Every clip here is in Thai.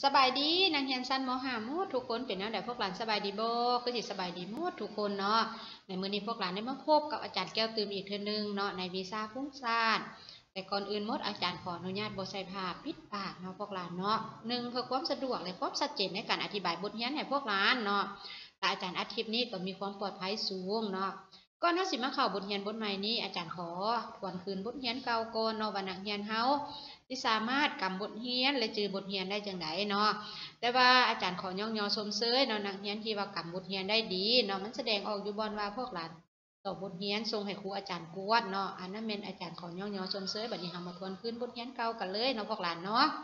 สบายดีนางเฮียนซันมหาหมดทุกคนเป็นแนวใดพวกหลานสบายดีบ่ก็สิสบายดีหมดทุกคนเนาะในมื้อนี้พวกหลานได้มาพบกับอาจารย์แก้วตื่มอีกเทื่อนึงเนาะในวีซ่าฟุ้งซ่านแต่ก่อนอื่นหมดอาจารย์ขออนุญาตบ่ใส่ผ้าปิดปากเนาะพวกหลานเนาะ1เพื่อความสะดวกและความชัดเจนในการอธิบายบทเรียนให้พวกหลานเนาะแต่อาจารย์อาทิตย์นี้ก็มีความปลอดภัยสูงเนาะก่อนเฮาสิมาเข้าบทเรียนบทใหม่นี้อาจารย์ขอทวนคืนบทเรียนเก่าก่อนเนาะว่านักเรียนเฮาที่สามารถกำบทเรียนและจือบทเรียนได้จังไดเนาะแต่ว่าอาจารย์ขอย่อชมเชยเนาะนักเรียนที่ว่ากำบทเรียนได้ดีเนาะมันแสดงออกอยู่บอนว่าพวกหลานต่อบทเรียนส่งให้ครูอาจารย์กวดเนาะอันนั้นเป็นอาจารย์ขอย่อชมเชยบัดนี้เฮามาทวนคืนบทเรียนเก่ากันเลยเนาะพวกหลานเนาะ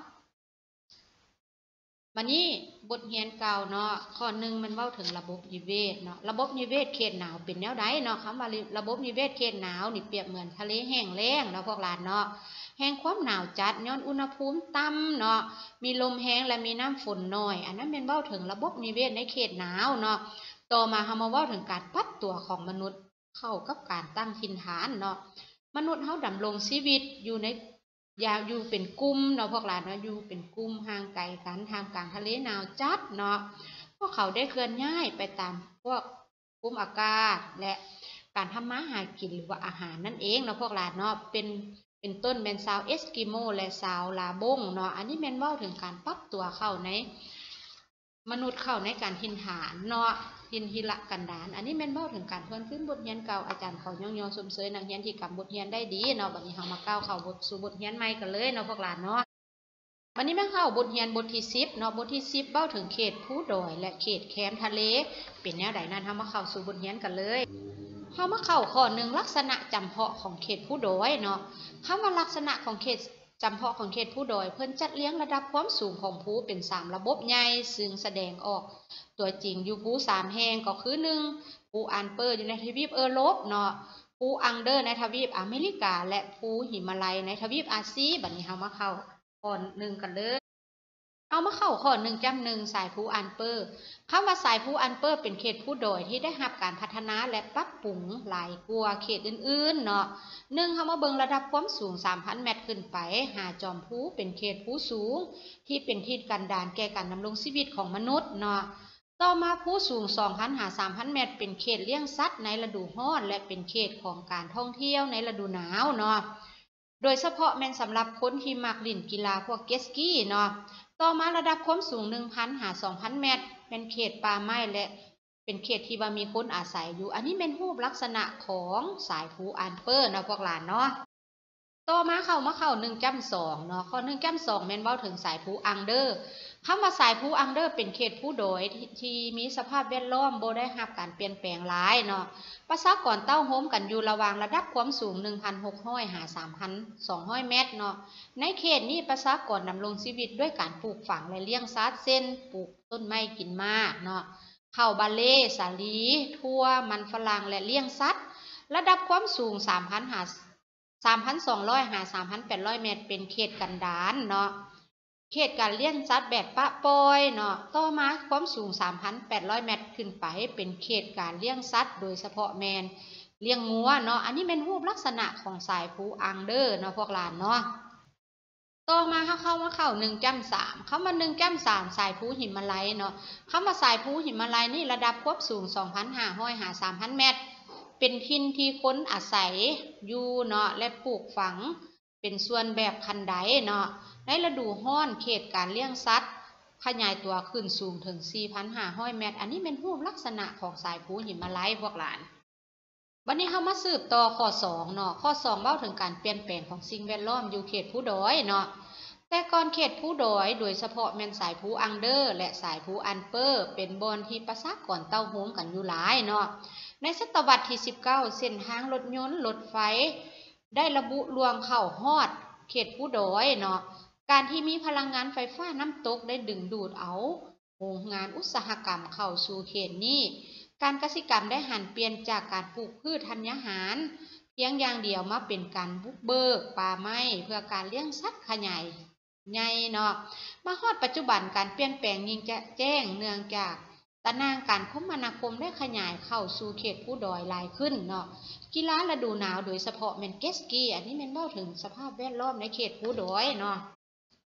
วันนี้บทเรียนเก่าเนาะข้อหนึ่งมันเว้าถึงระบบนิเวศเนาะระบบนิเวศเขตหนาวเป็นแนวใดเนาะคำว่าระบบนิเวศเขตหนาวนี่เปรียบเหมือนทะเลแห้งแล้งเนาะพวกหลานเนาะแห้งความหนาวจัดย้อนอุณหภูมิต่ำเนาะมีลมแห้งและมีน้ำฝนน้อยอันนั้นเป็นเว้าถึงระบบนิเวศในเขตหนาวเนาะต่อมาเฮามาเว้าถึงการปรับตัวของมนุษย์เข้ากับการตั้งถิ่นฐานเนาะมนุษย์เฮาดำรงชีวิตอยู่ในอยู่เป็นกลุ่มเนาะพวกหลานเนาะอยู่เป็นกลุ่มห่างไกลกันท่ามกลางทะเลหนาวจัดเนาะพวกเขาได้เคลื่อนย้ายไปตามพวกภูมิอากาศและการทำมาหากินหรือว่าอาหารนั่นเองเนาะพวกหลานเนาะเป็นต้นเป็นชาวเอสกิโมและชาวลาบงเนาะอันนี้แม่นเว้าถึงการปรับตัวเข้าในมนุษย์เข้าในการถิ่นฐานเนาะถิ่นหิระกันดารอันนี้แม่นเว้าถึงการทวนคืนบทเรียนเก่าอาจารย์เขาย่อชมเชยนักเรียนที่กำบทเรียนได้ดีเนาะบัดนี้เฮามาก้าวเข้าสู่บทเรียนใหม่กันเลยเนาะพวกหลานเนาะวันนี้แม่เข้าบทเรียนบทที่10เนาะบทที่10เว้าถึงเขตภูดอยและเขตแคมป์ทะเลเป็นแนวใดนั้นเฮามาเข้าสู่บทเรียนกันเลยเฮามาเข้าข้อ1ลักษณะจำเพาะของเขตภูดอยเนาะคำว่าลักษณะของเขตจำเพาะของเขตภูดอยเพิ่นจัดเรียงระดับความสูงของภูเป็น3ระบบใหญ่ซึ่งแสดงออกตัวจริงอยู่ภู3แห่งก็คือ1ภูอัลเปอร์อยู่ในทวีปยุโรปเนาะภูอังเดอร์ในทวีปอเมริกาและภูหิมาลัยในทวีปอาเซียบัดนี้เฮามาเข้าข้อ1กันเลยเอามาเข้าข้อ1จำ1สายภูอัลเปอร์คำว่าสายภูอัลเปอร์เป็นเขตภูดอยที่ได้รับการพัฒนาและปรับปรุงหลายกว่าเขตอื่นๆเนาะ1เฮามาเบิ่งระดับความสูง 3,000 เมตรขึ้นไปหาจอมภูเป็นเขตภูสูงที่เป็นที่กันดารแก่การดำรงชีวิตของมนุษย์เนาะต่อมาภูสูง 2,000 หา 3,000 เมตรเป็นเขตเลี้ยงสัตว์ในฤดูร้อนและเป็นเขตของการท่องเที่ยวในฤดูหนาวเนาะโดยเฉพาะแม่นสำหรับคนที่มักเล่นกีฬาพวกเจตสกีเนาะต่อมาระดับความสูง 1,000 หา 2,000 เมตรเป็นเขตป่าไม้และเป็นเขตที่ว่ามีคนอาศัยอยู่อันนี้เป็นรูปลักษณะของสายภูอัลเปอร์เนาะพวกหลานเนาะต่อมาเข้า1จำ2เนาะข้อ1จำ2แม่นเว้าถึงสายภูอังเดอร์คำว่าสายภูอังเดอร์เป็นเขตภูดอยที่มีสภาพแวดล้อมบ่ได้รับการเปลี่ยนแปลงหลายเนาะประชากรเต้าโฮมกันอยู่ระหว่างระดับความสูง 1,600 หา 3,200 เมตรเนาะในเขตนี้ประชากรดำรงชีวิตด้วยการปลูกฝังและเลี้ยงสัตว์เช่นปลูกต้นไม้กินหมากเนาะข้าวบาเล่สาลีทั่วมันฝรั่งและเลี้ยงสัตว์ระดับความสูง 3,200 หา 3,800 เมตรเป็นเขตกันดารเนาะเขตการเลี้ยงสัตว์แบบปะปอยเนาะต่อมาความสูง 3,800 เมตรขึ้นไปเป็นเขตการเลี้ยงสัตว์โดยเฉพาะแมนเลี้ยงงัวเนาะอันนี้เป็นรูปลักษณะของสายภูอังเดอร์เนาะพวกหลานเนาะต่อมาเข้า1จำ3เข้ามา1จำ3สายภูหิมาลัยเนาะคำว่าสายภูหิมาลัยนี่ระดับความสูง 2,500 หา 3,000 เมตรเป็นถิ่นที่คนอาศัยอยู่เนาะและปลูกฝังเป็นส่วนแบบคันไดเนาะในฤดูร้อนเขตการเลี้ยงสัตว์ขยายตัวขึ้นสูงถึง 4,500 เมตรอันนี้เป็นรูปลักษณะของสายภูหิมาลัยพวกหลานวันนี้เรามาสืบต่อข้อ2เนาะข้อ2เว้าถึงการเปลี่ยนแปลงของสิ่งแวดล้อมอยู่เขตภูดอยเนาะแต่ก่อนเขตภูดอยโดยเฉพาะแม่นสายภูอังเดอร์และสายภูอัลเปอร์เป็นบอนที่ประชากรเต้าโฮมกันอยู่หลายเนาะในศตวรรษที่19เส้นทางรถยนต์รถไฟได้ระบุรวงเข้าฮอดเขตภูดอยเนาะการที่มีพลังงานไฟฟ้าน้ำตกได้ดึงดูดเอาโรงงานอุตสาหกรรมเข้าสู่เขตนี้การเกษตรกรรมได้หันเปลี่ยนจากการปลูกพืชธัญญาหารเพียงอย่างเดียวมาเป็นการบุกเบิกป่าไม้เพื่อการเลี้ยงสัตว์ขยายใหญ่เนาะมาฮอดปัจจุบันการเปลี่ยนแปลงยิ่งจะแจ้งเนื่องจากตารางการคมนาคมได้ขยายเข้าสู่เขตภูดอยหลายขึ้นเนาะกีฬาฤดูหนาวโดยเฉพาะแม่นเจตสกีอันนี้แม่นเว้าถึงสภาพแวดล้อมในเขตภูดอยเนาะ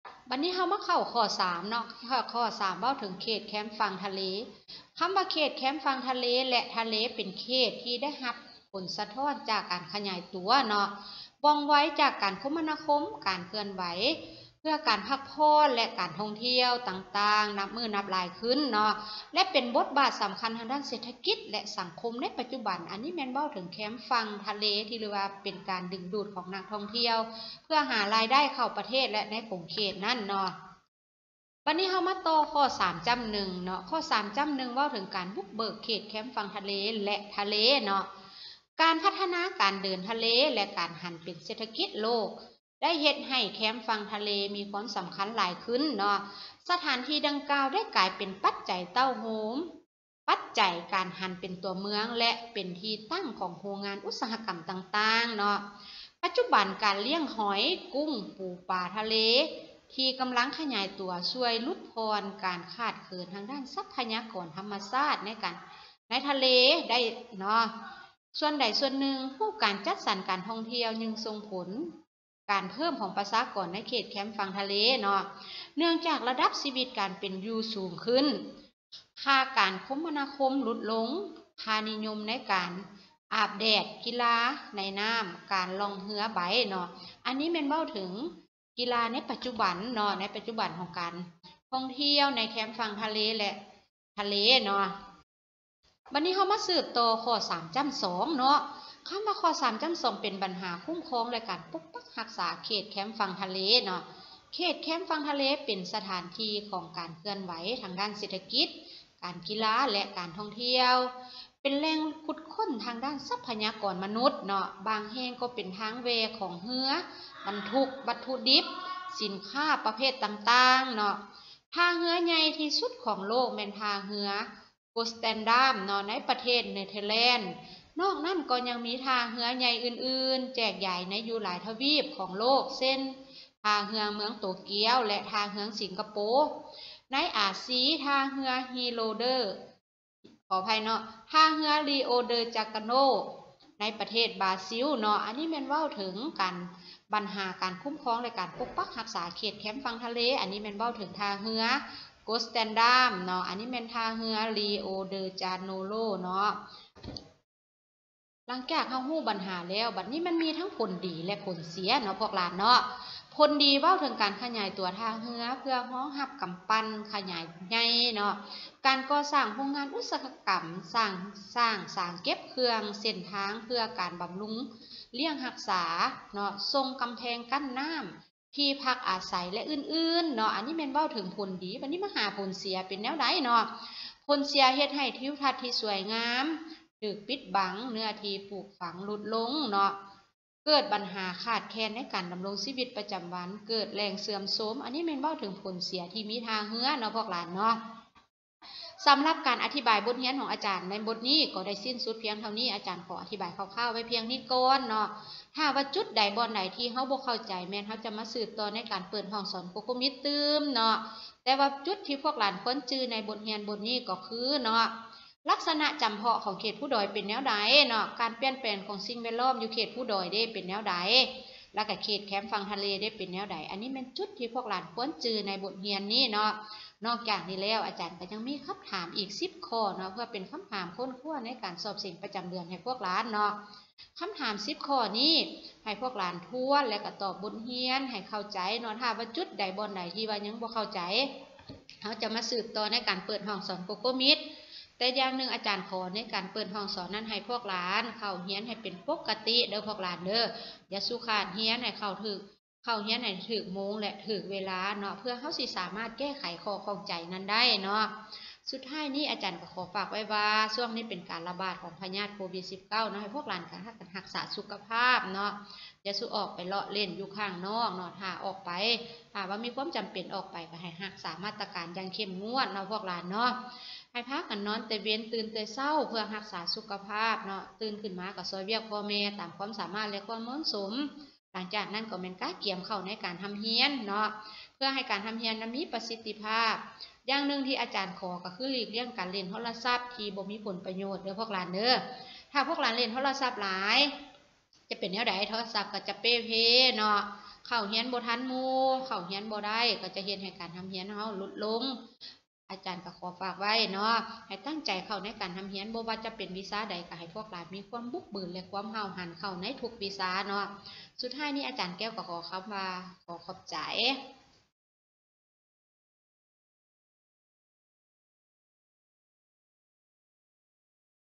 บัดนี้เฮามาเข้าข้อ3เนาะข้อ3เว้าถึงเขตแคมป์ฝั่งทะเลคำว่าเขตแคมป์ฝั่งทะเลและทะเลเป็นเขตที่ได้รับผลสะท้อนจากการขยายตัวเนาะว่องไวจากการคมนาคมการเคลื่อนไหวเพื่อการพักผ่อนและการท่องเที่ยวต่างๆนับมือนับหลายขึ้นเนาะและเป็นบทบาทสำคัญทางด้านเศรษฐกิจและสังคมในปัจจุบันอันนี้แม่นเว้าถึงแคมป์ฝั่งทะเลที่เรียกว่าเป็นการดึงดูดของนักท่องเที่ยวเพื่อหารายได้เข้าประเทศและในกลุ่มเขตนั่นเนาะวันนี้เฮามาต่อข้อ3.1เนาะข้อ3.1เว้าถึงการบุกเบิกเขตแคมป์ฝั่งทะเลและทะเลเนาะการพัฒนาการเดินทะเลและการหันเป็นเศรษฐกิจโลกได้เฮ็ดให้แคมป์ฝั่งทะเลมีความสำคัญหลายขึ้นเนาะสถานที่ดังกล่าวได้กลายเป็นปัจจัยเต้าโฮมปัจจัยการหันเป็นตัวเมืองและเป็นที่ตั้งของโรงงานอุตสาหกรรมต่างๆเนาะปัจจุบันการเลี้ยงหอยกุ้งปูปลาทะเลที่กำลังขยายตัวช่วยลดพรการขาดเขินทางด้านทรัพยากรธรรมชาติในทะเลได้เนาะส่วนใดส่วนหนึ่งผู้การจัดสรรการท่องเที่ยวยังส่งผลการเพิ่มของประชากรในเขตแคมป์ฝั่งทะเลเนาะเนื่องจากระดับชีวิตการเป็นอยู่สูงขึ้นค่าการคมนาคมลดลงค่านิยมในการอาบแดดกีฬาในน้ำการล่องเรือใบเนาะอันนี้แม่นเว้าถึงกีฬาในปัจจุบันเนาะในปัจจุบันของการท่องเที่ยวในแคมป์ฝั่งทะเลและทะเลเนาะบัดนี้เฮามาสืบต่อข้อ3.2เนาะคำว่าข้อ3.2เป็นปัญหาคุ้มครองและการปกปักรักษาเขตแคมป์ฝั่งทะเลเนาะเขตแคมป์ฝั่งทะเลเป็นสถานที่ของการเคลื่อนไหวทางด้านเศรษฐกิจการกีฬาและการท่องเที่ยวเป็นแหล่งขุดค้นทางด้านทรัพยากรมนุษย์เนาะบางแห่งก็เป็นทางเวของเรือบรรทุกวัตถุดิบสินค้าประเภทต่างๆเนาะท่าเรือใหญ่ที่สุดของโลกแม่นท่าเรือโกสแตนดามเนาะในประเทศเนเธอร์แลนด์นอกนั้นก็ยังมีท่าเรือใหญ่อื่นๆแจกใหญ่ในอยู่หลายทวีปของโลกเช่นท่าเรือเมืองโตเกียวและท่าเรือสิงคโปร์ในอาเซียท่าเรือฮีโรเดอร์ขออภัยเนาะท่าเรือริโอเดจากาโนในประเทศบราซิลเนาะอันนี้แม่นเว้าถึงการปัญหาการคุ้มครองและการปกปักรักษาเขตแคมป์ฝั่งทะเลอันนี้แม่นเว้าถึงท่าเรือโกสแตนดามเนาะอันนี้แม่นท่าเรือริโอเดจาโนโรเนาะหลังจากเฮาฮู้ปัญหาแล้วบัดนี้มันมีทั้งผลดีและผลเสียเนาะพวกหลานเนาะผลดีเว้าถึงการขยายตัวท่าเรือเพื่อรองรับกำปั้นขยายใหญ่เนาะการก่อสร้างโรงงานอุตสาหกรรมสร้างเก็บเครื่องเส้นทางเพื่อการบำรุงเลี้ยงรักษาเนาะทรงกำแพงกั้นน้ำที่พักอาศัยและอื่นๆเนาะอันนี้แม่นเว้าถึงผลดีบัดนี้มาหาผลเสียเป็นแนวใดเนาะผลเสียเฮ็ดให้ทิวทัศน์ที่สวยงามถูกปิดบังเนื้อที่ปลูกฝังลดลงเนาะเกิดปัญหาขาดแคลนในการดำรงชีวิตประจำวันเกิดแหล่งเสื่อมโทรมอันนี้แม่นเว้าถึงผลเสียที่มีทางเรือเนาะพวกหลานเนาะสำหรับการอธิบายบทเรียนของอาจารย์ในบทนี้ก็ได้สิ้นสุดเพียงเท่านี้อาจารย์ขออธิบายคร่าวๆไว้เพียงนี้ก่อนเนาะถ้าว่าจุดใดบ่อนใดที่เฮาบ่เข้าใจแม่นเฮาจะมาสืบต่อในการเปิดห้องสอนโคโคมิตตืมเนาะแต่ว่าจุดที่พวกหลานควรจื้อในบทเรียนบทนี้ก็คือเนาะลักษณะจำเพาะของเขตผู้ดอยเป็นแนวใดเนาะการเปลี่ยนแปลงของสิ่งแวดล้อมอยู่เขตผู้ดอยได้เป็นแนวใดแล้วก็เขตแคมป์ฝั่งทะเลได้เป็นแนวใดอันนี้เป็นจุดที่พวกหลานควรจื้อในบทเรียนนี้เนาะนอกจากนี้แล้วอาจารย์ก็ยังมีคำถามอีก10ข้อเนาะเพื่อเป็นคำถามค้นคว้าในการสอบสิ่งประจำเดือนให้พวกหลานเนาะคำถาม10ข้อนี้ให้พวกหลานทวนและก็ตอบบทเรียนให้เข้าใจเนาะถ้าว่าจุดใดบ่อนใดที่ว่ายังบ่เข้าใจเขาจะมาสืบต่อในการเปิดห้องสอนโกโก้มิตรแต่อย่างหนึ่งอาจารย์ขอในการเปิดห้องสอนนั้นให้พวกหลานเข้าเรียนให้เป็นปกติเด้อพวกหลานเด้ออย่าสุขาดเรียนให้เข้าเรียนให้ถึกโมงและถึกเวลาเนาะเพื่อเขาสิสามารถแก้ไขข้อข้องใจนั้นได้เนาะสุดท้ายนี้อาจารย์ก็ขอฝากไว้ว่าช่วงนี้เป็นการระบาดของพยาธิโควิด -19 เนาะให้พวกหลานการรักษาสุขภาพเนาะอย่าสู้ออกไปเลาะเล่นอยู่ข้างนอกเนาะถ้าออกไปถ้าว่ามีความจำเป็นออกไปก็ให้รักษามาตรการอย่างเข้มงวดเนาะพวกหลานเนาะให้พากันนอนแต่เว้นตื่นแต่เช้าเพื่อรักษาสุขภาพเนาะตื่นขึ้นมาก็ซอยเวียกพ่อแม่ตามความสามารถและความเหมาะสมหลังจากนั้นก็เป็นการเกี่ยมเข้าในการทำเฮียนเนาะเพื่อให้การทำเฮียนนั้นมีประสิทธิภาพอย่างหนึ่งที่อาจารย์ขอก็คือหลีกเลี่ยงการเล่นโทรศัพท์ที่บ่มีผลประโยชน์เด้อพวกหลานเด้อถ้าพวกหลานเล่นโทรศัพท์หลายจะเป็นแนวใดโทรศัพท์ก็จะเป้เพเนาะเข้าเรียนบ่ทันหมู่เข้าเรียนบ่ได้ก็จะเฮ็ดให้การทำเรียนเฮาลดลงอาจารย์ก็ขอฝากไว้เนาะให้ตั้งใจเข้าในการทำเรียนบ่ว่าจะเป็นวิชาใดก็ให้พวกหลานมีความบุกเบิกและความห้าวหาญเข้าในทุกวิชาเนาะสุดท้ายนี้อาจารย์แก้วก็ขอคำว่าขอขอบใจ